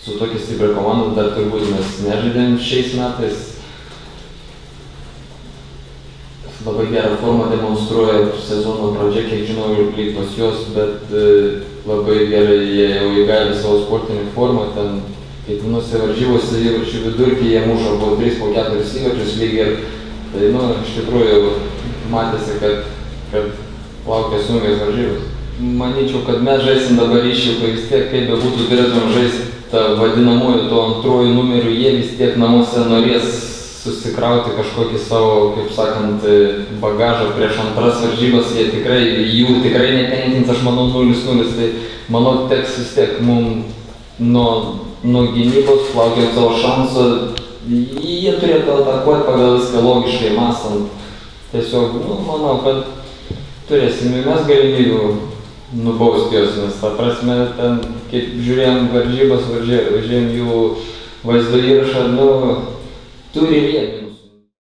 su tokia stipria komanda dar turbūt mes nežaidėm šiais metais. Labai gerą formą demonstruoja sezono pradžia, kiek žinau, lyg pas juos, bet labai gerai jie jau įgali savo sportinį formą. Ten kiekvienose varžybose įvarčių vidurkį jie muša po 3, po 4 įvarčius lygiai ir tai, iš tikrųjų matėsi, kad laukia sunkios varžybos. Manyčiau, kad mes žaisim dabar Iššūkį, vis tiek kaip bebūtų turėtum žaisti tą vadinamųjų to antruoju numeriu, jie vis tiek namuose norės susikrauti kažkokį savo, kaip sakant, bagažą prieš antras varžybas, jų tikrai netenkins, aš manau 0-0, tai manau teks vis tiek mums nuo gynybos laukiant savo šansą, jie turėtų atakuoti pagal viską logiškai mąstant. Tiesiog, manau, kad turėsime mes galimybių nubausti juos, nes ta prasme, ten, kaip žiūrėjom varžybas, važiuojam jų vaizdo įrašą, turi rėmį.